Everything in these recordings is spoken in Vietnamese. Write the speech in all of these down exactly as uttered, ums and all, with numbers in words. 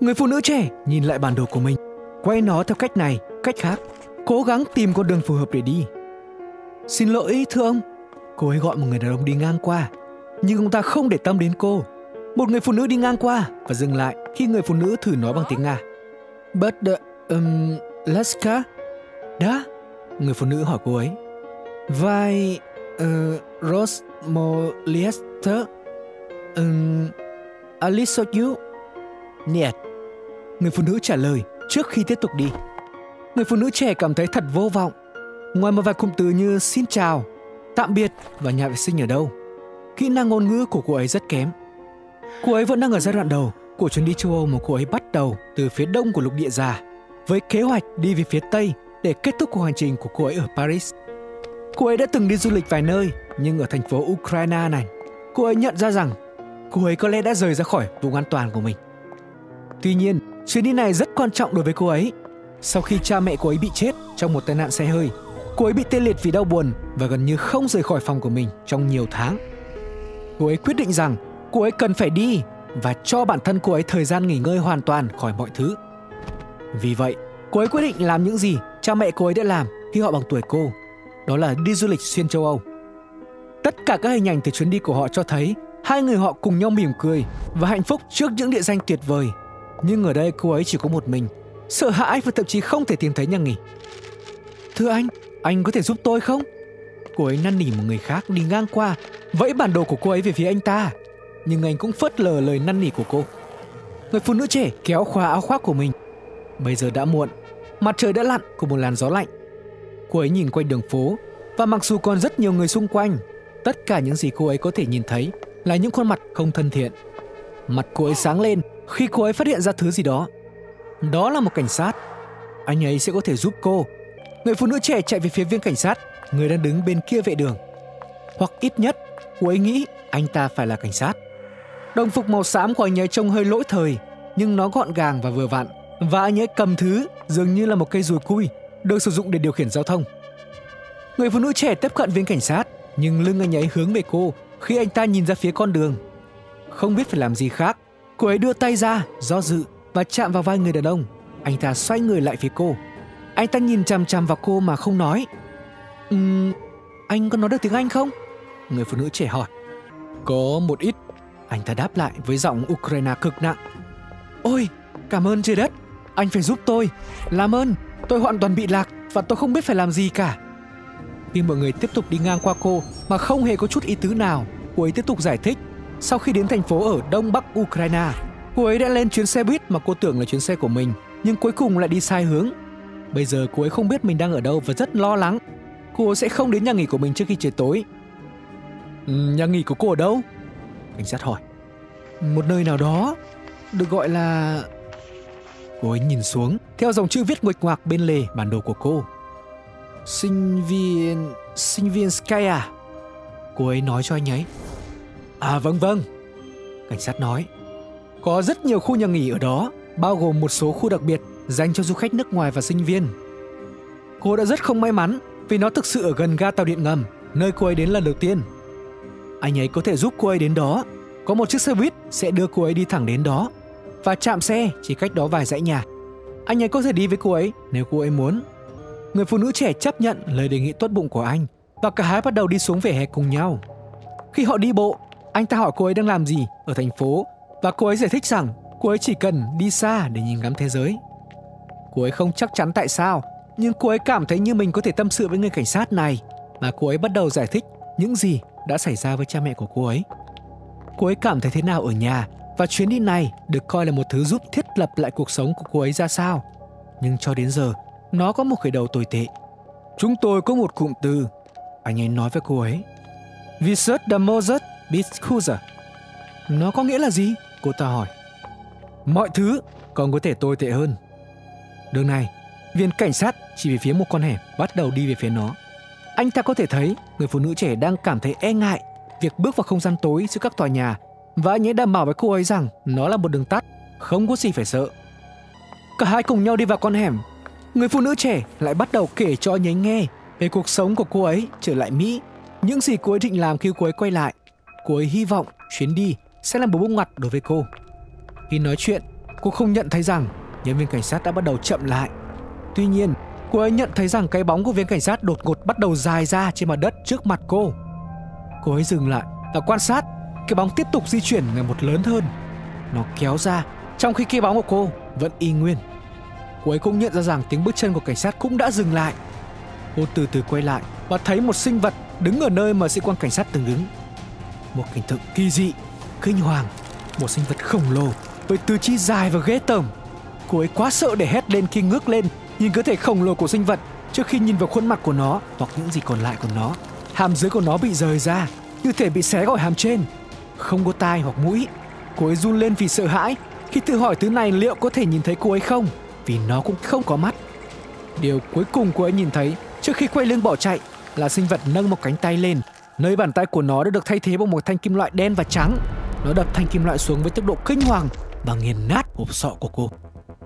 Người phụ nữ trẻ nhìn lại bản đồ của mình, quay nó theo cách này, cách khác, cố gắng tìm con đường phù hợp để đi. Xin lỗi thưa ông, cô ấy gọi một người đàn ông đi ngang qua, nhưng ông ta không để tâm đến cô. Một người phụ nữ đi ngang qua và dừng lại khi người phụ nữ thử nói bằng tiếng Nga. But the, um, Laska? Đã? Người phụ nữ hỏi cô ấy. Vai uh, Rosmoliester? Um, Alisoyu? Niet. Người phụ nữ trả lời trước khi tiếp tục đi. Người phụ nữ trẻ cảm thấy thật vô vọng. Ngoài một vài cụm từ như xin chào, tạm biệt và nhà vệ sinh ở đâu, kỹ năng ngôn ngữ của cô ấy rất kém. Cô ấy vẫn đang ở giai đoạn đầu của chuyến đi châu Âu mà cô ấy bắt đầu từ phía đông của lục địa già, với kế hoạch đi về phía tây để kết thúc cuộc hành trình của cô ấy ở Paris. Cô ấy đã từng đi du lịch vài nơi, nhưng ở thành phố Ukraine này, cô ấy nhận ra rằng cô ấy có lẽ đã rời ra khỏi vùng an toàn của mình. Tuy nhiên, chuyến đi này rất quan trọng đối với cô ấy. Sau khi cha mẹ cô ấy bị chết trong một tai nạn xe hơi, cô ấy bị tê liệt vì đau buồn và gần như không rời khỏi phòng của mình trong nhiều tháng. Cô ấy quyết định rằng cô ấy cần phải đi và cho bản thân cô ấy thời gian nghỉ ngơi hoàn toàn khỏi mọi thứ. Vì vậy, cô ấy quyết định làm những gì cha mẹ cô ấy đã làm khi họ bằng tuổi cô, đó là đi du lịch xuyên châu Âu. Tất cả các hình ảnh từ chuyến đi của họ cho thấy hai người họ cùng nhau mỉm cười và hạnh phúc trước những địa danh tuyệt vời. Nhưng ở đây cô ấy chỉ có một mình, sợ hãi và thậm chí không thể tìm thấy nhà nghỉ. Thưa anh, anh có thể giúp tôi không? Cô ấy năn nỉ một người khác đi ngang qua, vẫy bản đồ của cô ấy về phía anh ta. Nhưng anh cũng phớt lờ lời năn nỉ của cô. Người phụ nữ trẻ kéo khóa áo khoác của mình. Bây giờ đã muộn, mặt trời đã lặn cùng một làn gió lạnh. Cô ấy nhìn quanh đường phố, và mặc dù còn rất nhiều người xung quanh, tất cả những gì cô ấy có thể nhìn thấy là những khuôn mặt không thân thiện. Mặt cô ấy sáng lên khi cô ấy phát hiện ra thứ gì đó. Đó là một cảnh sát. Anh ấy sẽ có thể giúp cô. Người phụ nữ trẻ chạy về phía viên cảnh sát, người đang đứng bên kia vệ đường. Hoặc ít nhất, cô ấy nghĩ anh ta phải là cảnh sát. Đồng phục màu xám của anh ấy trông hơi lỗi thời, nhưng nó gọn gàng và vừa vặn. Và anh ấy cầm thứ dường như là một cây dùi cui, được sử dụng để điều khiển giao thông. Người phụ nữ trẻ tiếp cận viên cảnh sát, nhưng lưng anh ấy hướng về cô khi anh ta nhìn ra phía con đường. Không biết phải làm gì khác, cô ấy đưa tay ra, do dự và chạm vào vai người đàn ông. Anh ta xoay người lại phía cô. Anh ta nhìn chằm chằm vào cô mà không nói. Ừm, anh có nói được tiếng Anh không? Người phụ nữ trẻ hỏi. Có một ít. Anh ta đáp lại với giọng Ukraine cực nặng. Ôi, cảm ơn trời đất. Anh phải giúp tôi. Làm ơn, tôi hoàn toàn bị lạc và tôi không biết phải làm gì cả. Khi mọi người tiếp tục đi ngang qua cô mà không hề có chút ý tứ nào, cô ấy tiếp tục giải thích. Sau khi đến thành phố ở đông bắc Ukraine, cô ấy đã lên chuyến xe buýt mà cô tưởng là chuyến xe của mình, nhưng cuối cùng lại đi sai hướng. Bây giờ cô ấy không biết mình đang ở đâu và rất lo lắng. Cô sẽ không đến nhà nghỉ của mình trước khi trời tối. Ừ, nhà nghỉ của cô ở đâu? Cảnh sát hỏi. Một nơi nào đó, được gọi là... Cô ấy nhìn xuống theo dòng chữ viết nguệch ngoạc bên lề bản đồ của cô. Sinh viên... Sinh viên Skya. Cô ấy nói cho anh ấy. À vâng vâng. Cảnh sát nói. Có rất nhiều khu nhà nghỉ ở đó, bao gồm một số khu đặc biệt dành cho du khách nước ngoài và sinh viên. Cô đã rất không may mắn vì nó thực sự ở gần ga tàu điện ngầm, nơi cô ấy đến lần đầu tiên. Anh ấy có thể giúp cô ấy đến đó. Có một chiếc xe buýt sẽ đưa cô ấy đi thẳng đến đó, và trạm xe chỉ cách đó vài dãy nhà. Anh ấy có thể đi với cô ấy nếu cô ấy muốn. Người phụ nữ trẻ chấp nhận lời đề nghị tốt bụng của anh, và cả hai bắt đầu đi xuống vỉa hè cùng nhau. Khi họ đi bộ, anh ta hỏi cô ấy đang làm gì ở thành phố, và cô ấy giải thích rằng cô ấy chỉ cần đi xa để nhìn ngắm thế giới. Cô ấy không chắc chắn tại sao, nhưng cô ấy cảm thấy như mình có thể tâm sự với người cảnh sát này, và cô ấy bắt đầu giải thích những gì đã xảy ra với cha mẹ của cô ấy. Cô ấy cảm thấy thế nào ở nhà, và chuyến đi này được coi là một thứ giúp thiết lập lại cuộc sống của cô ấy ra sao. Nhưng cho đến giờ, nó có một khởi đầu tồi tệ. Chúng tôi có một cụm từ, anh ấy nói với cô ấy. Visut da Mozart Biscusa. Nó có nghĩa là gì? Cô ta hỏi. Mọi thứ còn có thể tồi tệ hơn. Đường này, viên cảnh sát chỉ về phía một con hẻm bắt đầu đi về phía nó. Anh ta có thể thấy người phụ nữ trẻ đang cảm thấy e ngại việc bước vào không gian tối giữa các tòa nhà, và anh ấy đảm bảo với cô ấy rằng nó là một đường tắt, không có gì phải sợ. Cả hai cùng nhau đi vào con hẻm. Người phụ nữ trẻ lại bắt đầu kể cho anh ấy nghe về cuộc sống của cô ấy trở lại Mỹ, những gì cô ấy định làm khi cô ấy quay lại. Cô ấy hy vọng chuyến đi sẽ là một bước ngoặt đối với cô. Khi nói chuyện, cô không nhận thấy rằng nhân viên cảnh sát đã bắt đầu chậm lại. Tuy nhiên, cô ấy nhận thấy rằng cái bóng của viên cảnh sát đột ngột bắt đầu dài ra trên mặt đất trước mặt cô. Cô ấy dừng lại và quan sát. Cái bóng tiếp tục di chuyển ngày một lớn hơn. Nó kéo ra, trong khi cái bóng của cô vẫn y nguyên. Cô ấy cũng nhận ra rằng tiếng bước chân của cảnh sát cũng đã dừng lại. Cô từ từ quay lại và thấy một sinh vật đứng ở nơi mà sĩ quan cảnh sát từng đứng. Một cảnh tượng kỳ dị, kinh hoàng. Một sinh vật khổng lồ với tứ chi dài và ghê tởm. Cô ấy quá sợ để hét lên khi ngước lên nhìn cơ thể khổng lồ của sinh vật trước khi nhìn vào khuôn mặt của nó hoặc những gì còn lại của nó. Hàm dưới của nó bị rời ra, như thể bị xé khỏi hàm trên. Không có tai hoặc mũi. Cô ấy run lên vì sợ hãi khi tự hỏi thứ này liệu có thể nhìn thấy cô ấy không, vì nó cũng không có mắt. Điều cuối cùng cô ấy nhìn thấy trước khi quay lưng bỏ chạy là sinh vật nâng một cánh tay lên, nơi bàn tay của nó đã được thay thế bằng một thanh kim loại đen và trắng. Nó đập thanh kim loại xuống với tốc độ kinh hoàng và nghiền nát hộp sọ của cô.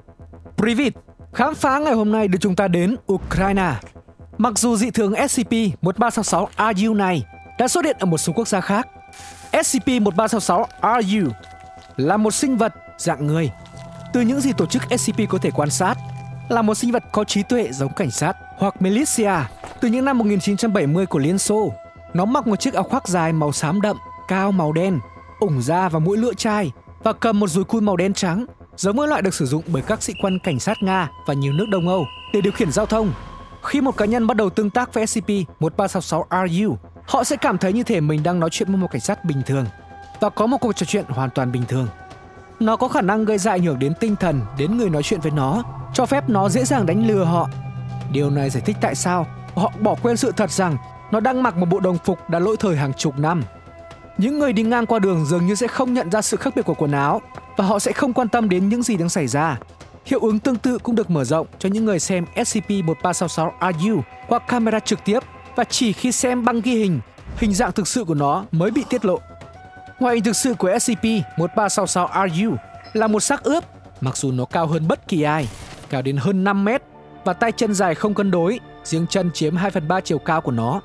Privet, khám phá ngày hôm nay đưa chúng ta đến Ukraine. Mặc dù dị thường S C P một ba sáu sáu R U này đã xuất hiện ở một số quốc gia khác, S C P một ba sáu sáu R U là một sinh vật dạng người. Từ những gì tổ chức S C P có thể quan sát, là một sinh vật có trí tuệ giống cảnh sát hoặc militia từ những năm một nghìn chín trăm bảy mươi của Liên Xô. Nó mặc một chiếc áo khoác dài màu xám đậm, cao màu đen, ủng da và mũi lưỡi chai và cầm một dùi cui màu đen trắng, giống với loại được sử dụng bởi các sĩ quan cảnh sát Nga và nhiều nước Đông Âu để điều khiển giao thông. Khi một cá nhân bắt đầu tương tác với S C P một ba sáu sáu R U, họ sẽ cảm thấy như thể mình đang nói chuyện với một cảnh sát bình thường và có một cuộc trò chuyện hoàn toàn bình thường. Nó có khả năng gây ra ảnh hưởng đến tinh thần đến người nói chuyện với nó, cho phép nó dễ dàng đánh lừa họ. Điều này giải thích tại sao họ bỏ quên sự thật rằng nó đang mặc một bộ đồng phục đã lỗi thời hàng chục năm. Những người đi ngang qua đường dường như sẽ không nhận ra sự khác biệt của quần áo và họ sẽ không quan tâm đến những gì đang xảy ra. Hiệu ứng tương tự cũng được mở rộng cho những người xem S C P một ba sáu sáu R U qua camera trực tiếp và chỉ khi xem băng ghi hình, hình dạng thực sự của nó mới bị tiết lộ. Ngoại hình thực sự của S C P một ba sáu sáu R U là một xác ướp, mặc dù nó cao hơn bất kỳ ai, cao đến hơn năm mét và tay chân dài không cân đối, riêng chân chiếm hai phần ba chiều cao của nó.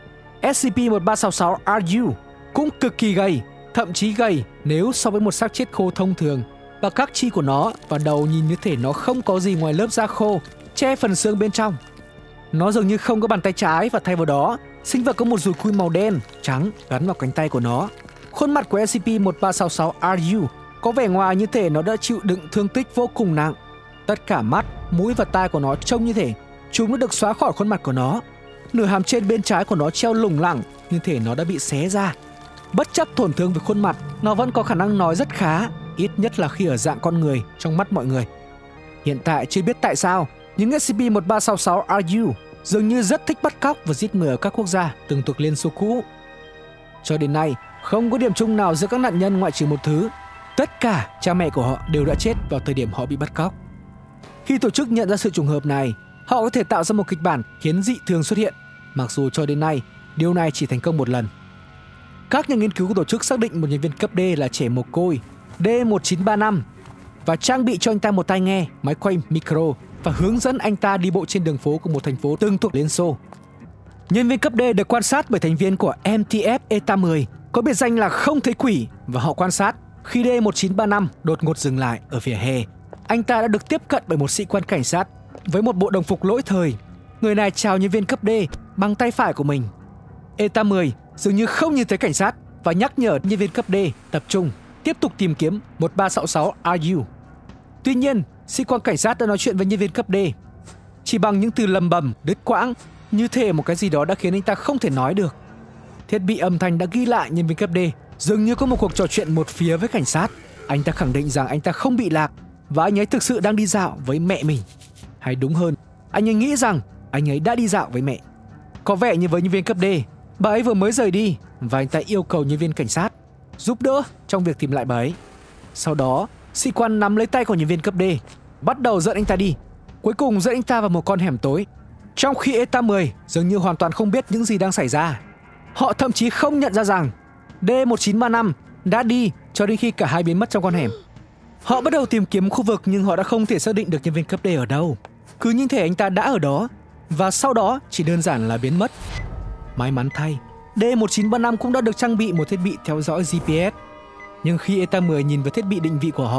S C P một ba sáu sáu R U cũng cực kỳ gầy, thậm chí gầy nếu so với một xác chết khô thông thường, và các chi của nó và đầu nhìn như thể nó không có gì ngoài lớp da khô che phần xương bên trong. Nó dường như không có bàn tay trái và thay vào đó, sinh vật có một dùi cui màu đen, trắng gắn vào cánh tay của nó. Khuôn mặt của S C P một ba sáu sáu R U có vẻ ngoài như thể nó đã chịu đựng thương tích vô cùng nặng. Tất cả mắt, mũi và tai của nó trông như thể chúng đã được xóa khỏi khuôn mặt của nó. Nửa hàm trên bên trái của nó treo lủng lẳng như thể nó đã bị xé ra. Bất chấp tổn thương về khuôn mặt, nó vẫn có khả năng nói rất khá, ít nhất là khi ở dạng con người trong mắt mọi người. Hiện tại chưa biết tại sao, nhưng S C P một ba sáu sáu R U dường như rất thích bắt cóc và giết người ở các quốc gia từng thuộc Liên Xô cũ. Cho đến nay, không có điểm chung nào giữa các nạn nhân ngoại trừ một thứ. Tất cả cha mẹ của họ đều đã chết vào thời điểm họ bị bắt cóc. Khi tổ chức nhận ra sự trùng hợp này, họ có thể tạo ra một kịch bản khiến dị thường xuất hiện, mặc dù cho đến nay, điều này chỉ thành công một lần. Các nhà nghiên cứu của tổ chức xác định một nhân viên cấp D là trẻ mồ côi D một chín ba năm và trang bị cho anh ta một tai nghe, máy quay micro và hướng dẫn anh ta đi bộ trên đường phố của một thành phố từng thuộc Liên Xô. Nhân viên cấp D được quan sát bởi thành viên của M T F E T A mười có biệt danh là không thấy quỷ, và họ quan sát khi D một chín ba năm đột ngột dừng lại ở vỉa hè. Anh ta đã được tiếp cận bởi một sĩ quan cảnh sát với một bộ đồng phục lỗi thời. Người này chào nhân viên cấp D bằng tay phải của mình. E T A mười dường như không nhìn thấy cảnh sát và nhắc nhở nhân viên cấp D tập trung, tiếp tục tìm kiếm một ba sáu sáu R U. Tuy nhiên, sĩ quan cảnh sát đã nói chuyện với nhân viên cấp D chỉ bằng những từ lầm bầm, đứt quãng, như thể một cái gì đó đã khiến anh ta không thể nói được. Thiết bị âm thanh đã ghi lại nhân viên cấp D dường như có một cuộc trò chuyện một phía với cảnh sát. Anh ta khẳng định rằng anh ta không bị lạc và anh ấy thực sự đang đi dạo với mẹ mình. Hay đúng hơn, anh ấy nghĩ rằng anh ấy đã đi dạo với mẹ. Có vẻ như với nhân viên cấp D, bà ấy vừa mới rời đi và anh ta yêu cầu nhân viên cảnh sát giúp đỡ trong việc tìm lại bà ấy. Sau đó, sĩ quan nắm lấy tay của nhân viên cấp D, bắt đầu dẫn anh ta đi. Cuối cùng dẫn anh ta vào một con hẻm tối, trong khi E T A mười dường như hoàn toàn không biết những gì đang xảy ra. Họ thậm chí không nhận ra rằng D một chín ba năm đã đi cho đến khi cả hai biến mất trong con hẻm. Họ bắt đầu tìm kiếm khu vực nhưng họ đã không thể xác định được nhân viên cấp D ở đâu. Cứ như thể anh ta đã ở đó và sau đó chỉ đơn giản là biến mất. May mắn thay, D một chín ba năm cũng đã được trang bị một thiết bị theo dõi G P S. Nhưng khi E T A mười nhìn vào thiết bị định vị của họ,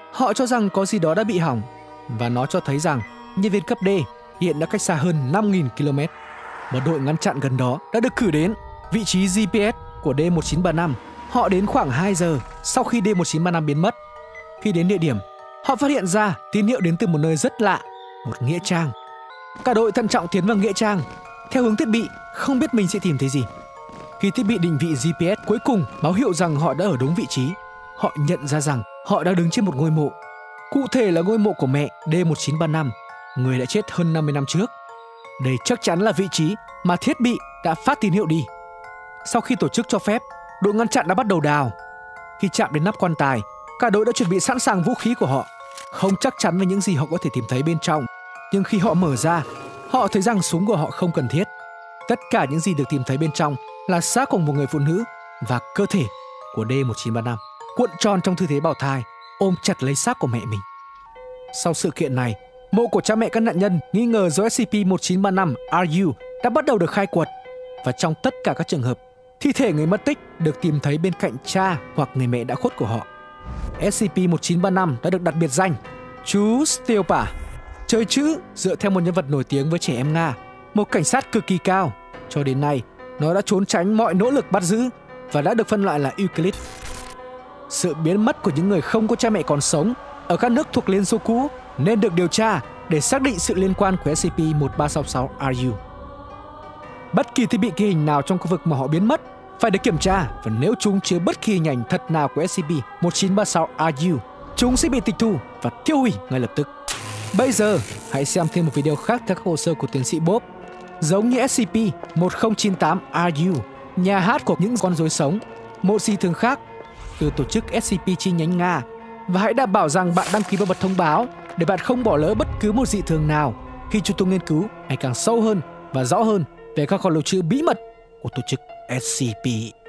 Họ cho rằng có gì đó đã bị hỏng, và nó cho thấy rằng nhân viên cấp D hiện đã cách xa hơn năm nghìn ki lô mét. Một đội ngăn chặn gần đó đã được cử đến. Vị trí giê pê ét của D một chín ba năm, họ đến khoảng hai giờ sau khi D một chín ba năm biến mất. Khi đến địa điểm, họ phát hiện ra tín hiệu đến từ một nơi rất lạ, một nghĩa trang. Cả đội thận trọng tiến vào nghĩa trang theo hướng thiết bị, không biết mình sẽ tìm thấy gì. Khi thiết bị định vị giê pê ét cuối cùng báo hiệu rằng họ đã ở đúng vị trí, họ nhận ra rằng họ đang đứng trên một ngôi mộ. Cụ thể là ngôi mộ của mẹ D một chín ba năm, người đã chết hơn năm mươi năm trước. Đây chắc chắn là vị trí mà thiết bị đã phát tín hiệu đi. Sau khi tổ chức cho phép, đội ngăn chặn đã bắt đầu đào. Khi chạm đến nắp quan tài, cả đội đã chuẩn bị sẵn sàng vũ khí của họ. Không chắc chắn về những gì họ có thể tìm thấy bên trong, nhưng khi họ mở ra, họ thấy rằng súng của họ không cần thiết. Tất cả những gì được tìm thấy bên trong là xác của một người phụ nữ và cơ thể của D một chín ba năm, cuộn tròn trong tư thế bào thai, ôm chặt lấy xác của mẹ mình. Sau sự kiện này, mộ của cha mẹ các nạn nhân nghi ngờ do S C P một chín ba năm R U đã bắt đầu được khai quật, và trong tất cả các trường hợp, thi thể người mất tích được tìm thấy bên cạnh cha hoặc người mẹ đã khuất của họ. S C P một chín ba năm đã được đặt biệt danh chú Stylpa, chơi chữ dựa theo một nhân vật nổi tiếng với trẻ em Nga, một cảnh sát cực kỳ cao. Cho đến nay, nó đã trốn tránh mọi nỗ lực bắt giữ và đã được phân loại là Euclid. Sự biến mất của những người không có cha mẹ còn sống ở các nước thuộc Liên Xô cũ nên được điều tra để xác định sự liên quan của S C P một ba sáu sáu R U. Bất kỳ thiết bị ghi hình nào trong khu vực mà họ biến mất phải được kiểm tra, và nếu chúng chứa bất kỳ hình ảnh thật nào của S C P một chín ba sáu R U, chúng sẽ bị tịch thu và tiêu hủy ngay lập tức. Bây giờ, hãy xem thêm một video khác theo các hồ sơ của tiến sĩ Bob. Giống như S C P một không chín tám R U, nhà hát của những con rối sống, một dị thường khác từ tổ chức S C P chi nhánh Nga, và hãy đảm bảo rằng bạn đăng ký và bật thông báo để bạn không bỏ lỡ bất cứ một dị thường nào khi chúng tôi nghiên cứu ngày càng sâu hơn và rõ hơn về các kho lưu trữ bí mật của tổ chức S C P.